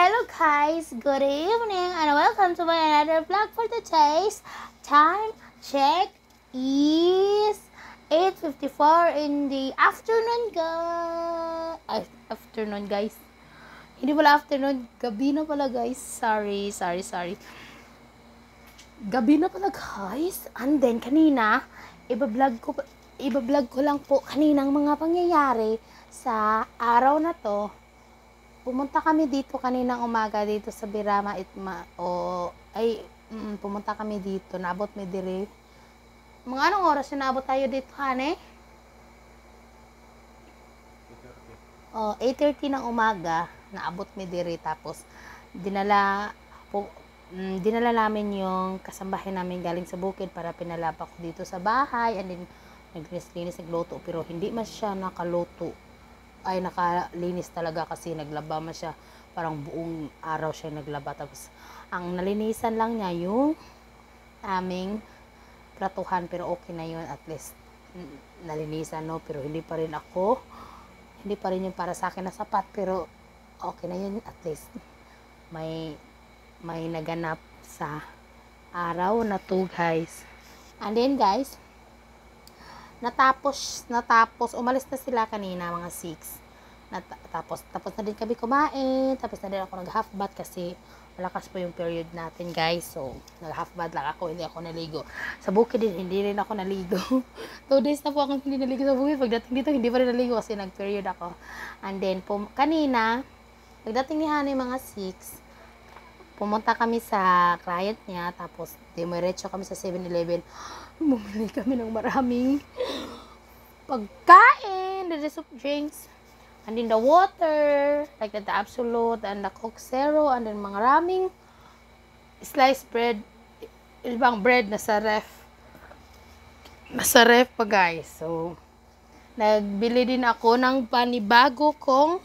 Hello guys, good evening and welcome to my another vlog for today's time check is 8:54 in the afternoon guys. Hindi pala afternoon, gabi na pala guys. Sorry. Gabi na pala guys. And then kanina, iba-vlog ko lang po kaninang mga pangyayari sa araw na to. Pumunta kami dito kaninang umaga dito sa Birama pumunta kami dito, naabot mi dire. Mga anong oras na naabot tayo dito, hane? 8:30 ng umaga, naabot mi dire, tapos dinala namin yung kasambahay namin galing sa bukid para pinalapa ko dito sa bahay, and then naglinis nagluto, pero hindi man siya nakalinis talaga kasi naglaba man siya, parang buong araw siya naglaba. Tapos ang nalinisan lang niya yung aming pratuhan, pero okay na yun, at least nalinisan, no? Pero hindi pa rin yung para sa akin na sapat, pero okay na yun, at least may naganap sa araw na to guys. And then guys, natapos umalis na sila kanina mga 6. Tapos na din kami kumain, tapos na din ako nag half bath kasi malakas po yung period natin guys. So nag half bath lang ako, hindi ako naligo sa bukid din, hindi rin ako naligo 2 days na po akong hindi naligo sa bukid. Pagdating dito hindi pa rin naligo kasi nag period ako. And then kanina pagdating ni Hanay mga 6, pumunta kami sa client niya, tapos diretso kami sa 7-Eleven. Bumili kami ng maraming pagkain, the soft drinks, and then the water, like the Absolute and the Coke Zero, and then mga maraming sliced bread, ibang bread na sa ref pa guys. So nagbili din ako ng panibago kong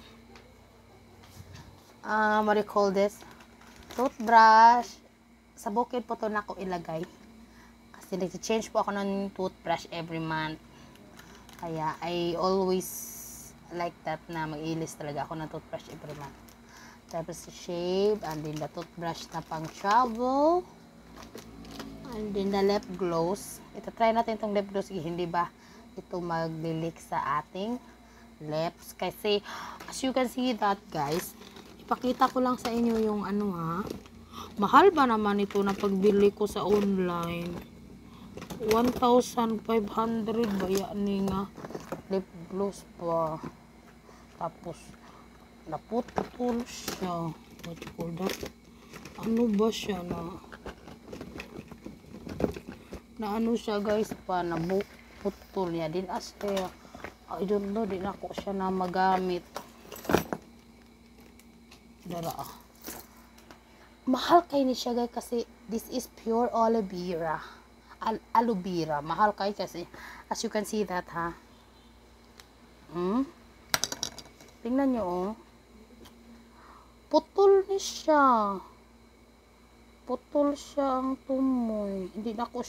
what do you call this, toothbrush. Sa bukid po to na ako ilagay kasi nag-change po ako ng toothbrush every month, kaya I always like that na mag-ilis talaga ako ng toothbrush every month. Tapos shave, and then the toothbrush na pang travel, and then the lip gloss. Try natin itong lip gloss, hindi ba ito maglilik sa ating lips, kasi as you can see that guys, ipakita ko lang sa inyo yung mahal ba naman ito na pagbili ko sa online. 1,500 ba yan nga lip gloss pa. Tapos naputol siya. What you call that? Ano ba siya na ano siya guys, pa naputol niya din as I don't know, din ako siya na magamit. Mahal kayo ni siya guys kasi this is pure aloe vera. Mahal kayo kasi as you can see that tingnan nyo putol ni siya. Putol siya ang tumoy. Hindi na ko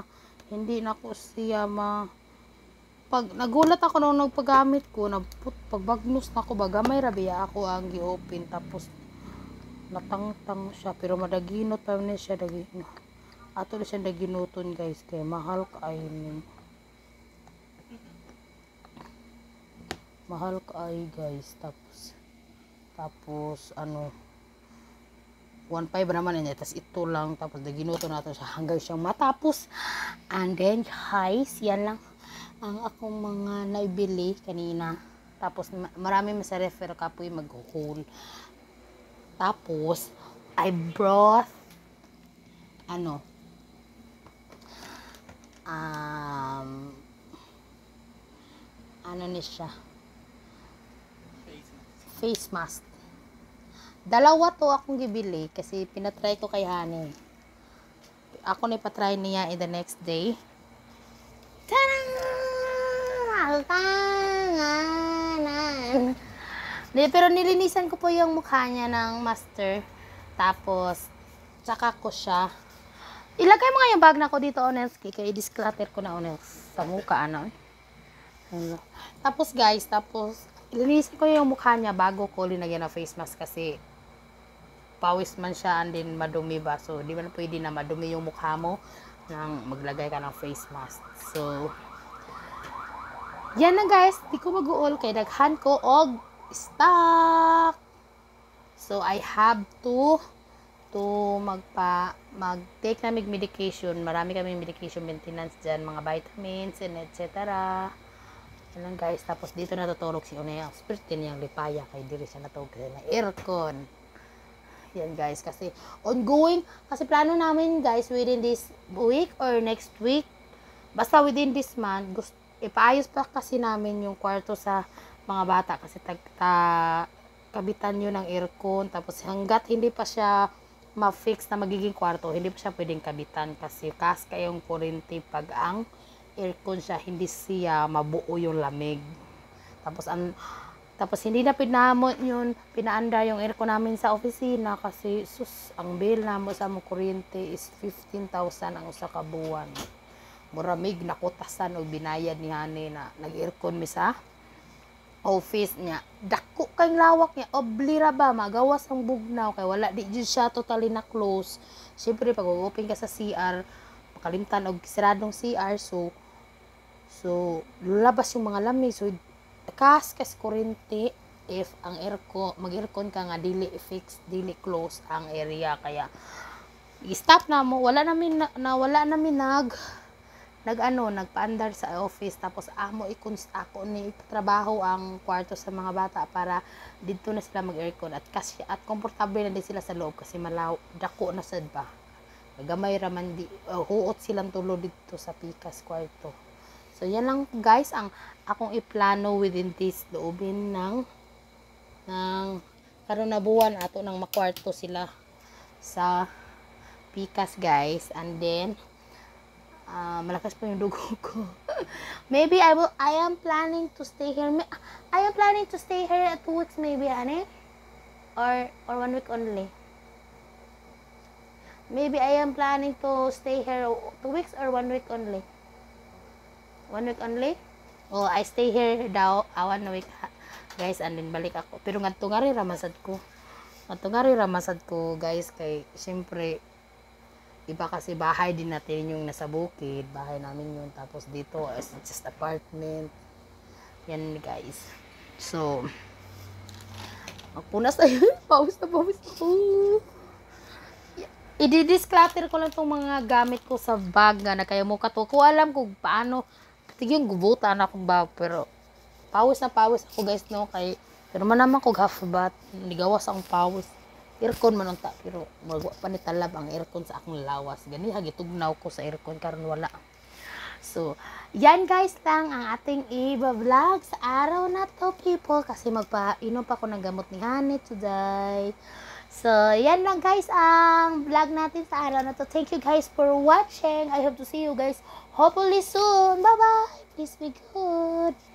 siya pag nagulat ako nung nagpagamit ko, pagbagnos na ako, bagamay rabiya ako ang gi-open, tapos natangtang siya, pero madaginot pa rin siya, ato na siya daginuton guys, kaya mahal kayo guys. Tapos 1.5 naman niya, tapos ito lang, tapos daginuton natin siya hanggang siyang matapos. And then guys, yan lang ang akong mga naibili kanina. Tapos marami sa refer kapoy mag-haul. Tapos I brought ni siya face mask. Dalawa to akong gibili kasi pinatry ko kay Honey. Ako na ipatry niya in the next day. Pero nilinisan ko po yung mukha niya ng master. Tapos tsaka ko siya ilagay mo nga yung bag na ko dito, Onelski, kaya i-disclutter ko na, Onels, sa mukha Tapos guys, ilinisan ko yung mukha niya bago ko linagyan ng face mask kasi pawis man siya and then madumi ba. So, di man pwede na madumi yung mukha mo nang maglagay ka ng face mask. So, yan na guys. Di ko mag-uol kay daghan ko og stock. So, I have to mag-take na medication. Marami kaming medication maintenance dyan. Mga vitamins and etc. Yan lang guys. Tapos dito natutulog si Unay. Ang spirit niyang lipaya. Kay diri siya natulog kasi na aircon. Yan guys. Kasi ongoing. Kasi plano namin guys within this week or next week. Basta within this month. Ipaayos pa kasi namin yung kwarto sa mga bata. Kasi kabitan yun ng aircon. Tapos hanggat hindi pa siya ma-fix na magiging kwarto, hindi pa siya pwedeng kabitan. Kasi kaska yung kuryente pag ang aircon siya, hindi siya mabuo yung lamig. Tapos hindi na pinaanda yung aircon namin sa opisina kasi ang bill na mo sa mo kuryente is 15,000 ang usa ka buwan. Muramig nakutasan o binayad ni Hani na nag-aircon mi sa office niya. Dako kay lawak niya, oblira ba magawas ang bugnaw kay wala di jud siya totally na close. Syempre pag open ka sa CR, makalimtan og siradong CR, so lulabas yung mga lamig. So kas kuryente if ang aircon mag-aircon ka nga dili fix, dili close ang area, kaya i-stop na mo. Wala namin nagpaandar sa office. Tapos ako ni ipatrabaho ang kwarto sa mga bata para dito na sila mag-aircon at komportable na din sila sa loob kasi dako na sad ba. Gamay raman di huot silang tulo dito sa pikas kwarto. So yan lang guys ang akong iplano within this loobin ng karon na buwan ato nang makwarto sila sa pikas guys. And then malakas pa yung dugo ko. Maybe I am planning to stay here. I am planning to stay here 2 weeks maybe, ane? Or 1 week only. Maybe I am planning to stay here 2 weeks or 1 week only. 1 week only? Oh, I stay here daw 1 week guys, and then balik ako. Pero ngadto nga rin ramasad ko guys, kay siyempre iba kasi bahay din natin yung nasa bukid, bahay namin yun, tapos dito is just apartment. Yan guys. So magpunas tayo. pawis ako. I-disclutter ko lang tong mga gamit ko sa bag na kaya mo kato ko alam kung paano tigyan gubutan ako ba, pero pawis ako guys no, kay pero man naman ko half bath, ligawas ang pawis. Aircon man unta pero magwa pa ni talab ang aircon sa akong lawas. Gani hagitugnaw ko sa aircon karon wala. So, yan guys lang ang ating i-vlog sa araw na to people, kasi magpainom pa ako ng gamot ni Hani today. So, yan lang guys ang vlog natin sa araw na to. Thank you guys for watching. I hope to see you guys hopefully soon. Bye bye. Please be good.